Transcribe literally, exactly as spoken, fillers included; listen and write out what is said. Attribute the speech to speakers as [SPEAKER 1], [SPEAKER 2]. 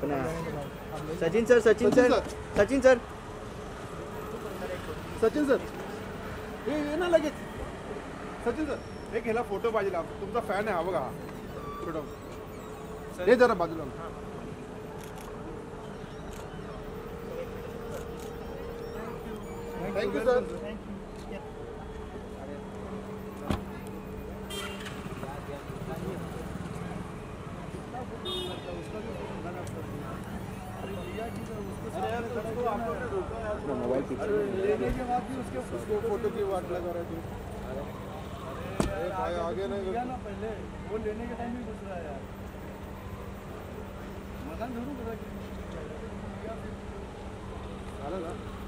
[SPEAKER 1] अपना Sachin sir Sachin sir Sachin sir
[SPEAKER 2] Sachin sir हे ये ना लगेच सचिन सर एक ह्याला फोटो पाहिजे तुमचा फॅन आहे हा बघा फोटो हे जरा बाजूला थँक्यू सर
[SPEAKER 1] मोबाइल
[SPEAKER 2] लेने के बाद भी उसके उसको फोटो की वाट लगा रहे थे भाई आगे नहीं गया ना पहले वो लेने के टाइम भी घुस रहा है यार मकान जरूर पता कि